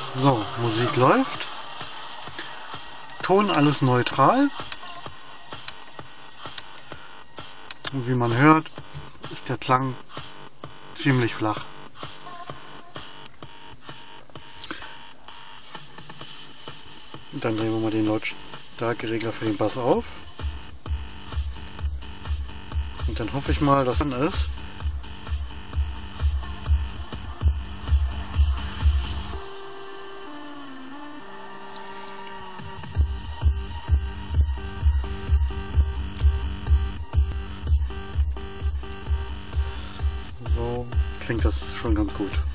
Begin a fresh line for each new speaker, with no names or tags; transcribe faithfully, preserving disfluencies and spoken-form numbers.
So, Musik läuft. Ton alles neutral. Und wie man hört, ist der Klang ziemlich flach. Und dann drehen wir mal den Lautstärkeregler für den Bass auf. Und dann hoffe ich mal, dass es an ist. So klingt das schon ganz gut.